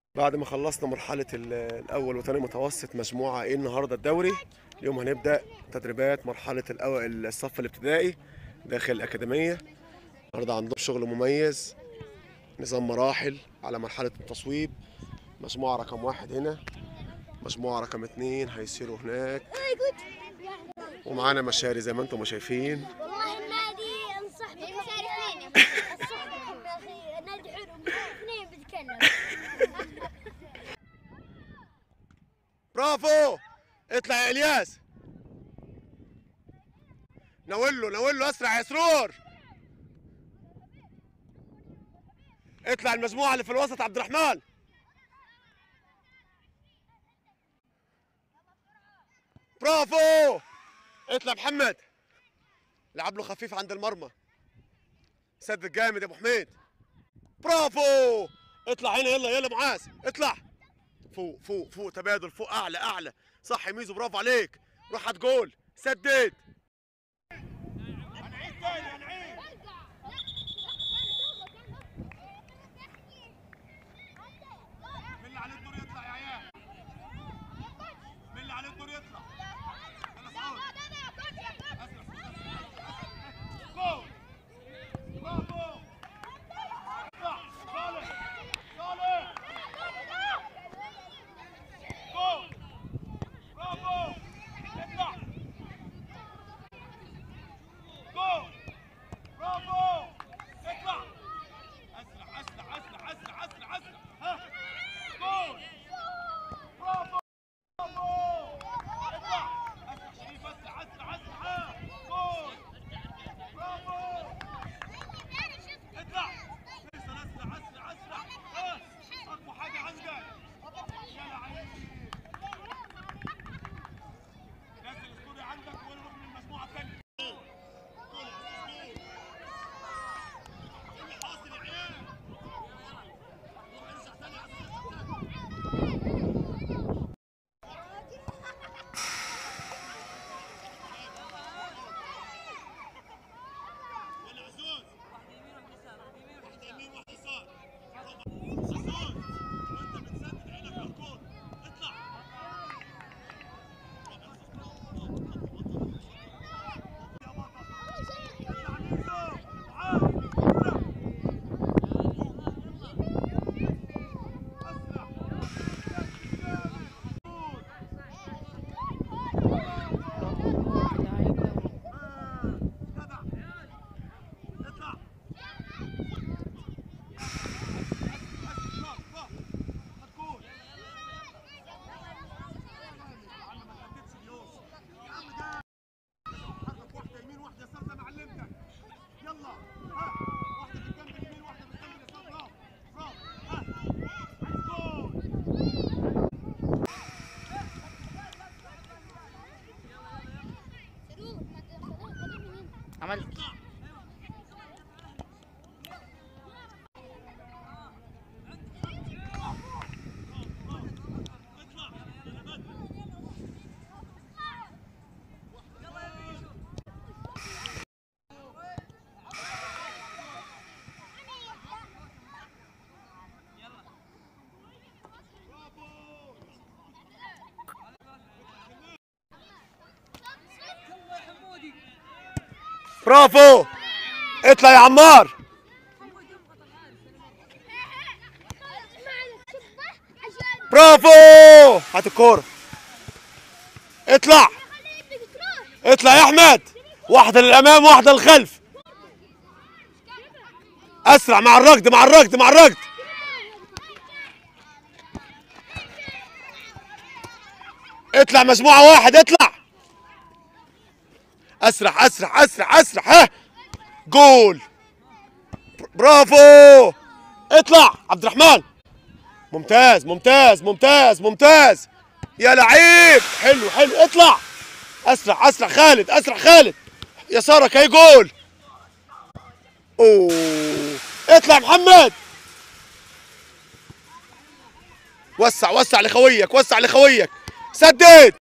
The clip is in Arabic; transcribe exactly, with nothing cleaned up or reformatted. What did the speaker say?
بعد ما خلصنا مرحلة ال- الأول وتاني متوسط مجموعة إيه النهاردة الدوري. اليوم هنبدأ تدريبات مرحلة الأول الصف الابتدائي داخل الأكاديمية. النهاردة عندهم شغل مميز، نظام مراحل على مرحلة التصويب. مجموعة رقم واحد هنا، مجموعة رقم اتنين هيصيروا هناك، ومعانا مشاري زي ما انتم شايفين. والله النادي انصح بك اثنين انصحكم يا اخي، نادي حلو اثنين بيتكلم. برافو، اطلع يا الياس، ناول له ناول له اسرع يا سرور. اطلع المجموعة اللي في الوسط عبد الرحمن. برافو، اطلع محمد، لعب له خفيف عند المرمى، سدد جامد يا ابو حميد. برافو، اطلع هنا، يلا يلا معاذ اطلع فوق فوق فوق، تبادل فوق، اعلى اعلى، صح يا ميزو، برافو عليك، روح هات جول، سدد. هنعيد تاني هنعيد. مين اللي عليه الدور يطلع يا عيال؟ مين اللي عليه الدور يطلع؟ يلا سعود. جول. برافو. اطلع صالح صالح. جول. برافو. اطلع. جول. برافو. اطلع. اسرع اسرع اسرع اسرع اسرع اسرع. ها. جول. برافو. برافو. اطلع. اسرع شريف، اسرع اسرع اسرع. ها. جول. برافو. اطلع. فيصل اسرع اسرع اسرع. ها. اقوى حاجه عندك. يا لعيب. نزل الاسطوري عندك ونروح من المجموعه الثانيه. جول يا استاذ جول. ايه اللي حاصل يا عيال؟ روح ارجع ثاني على السيطره. يلا عزوز. واحدة يمين واحدة يسار. عزوز وانت بتسدد عينك على الكورة. اطلع. يا بطل. اطلع ميزو. تعال. اسرع. اسرع. جول. جدع. اطلع. يلا ها، واحدة بالجنب اليمين واحدة بالجنب اليسار. برافو برافو. ها عايز جول. عملت برافو، اطلع يا عمار. برافو، هات الكورة، اطلع اطلع يا احمد، واحدة للامام واحدة للخلف، اسرع مع الركض مع الركض مع الركض. اطلع مجموعة واحد، اطلع اسرع اسرع اسرع اسرع. ها جول. برافو، اطلع عبد الرحمن، ممتاز ممتاز ممتاز ممتاز يا لعيب، حلو حلو، اطلع اسرع اسرع خالد، اسرع خالد، يسارك هي جول. اوه، اطلع محمد، وسع وسع لخويك، وسع لخويك، سدد.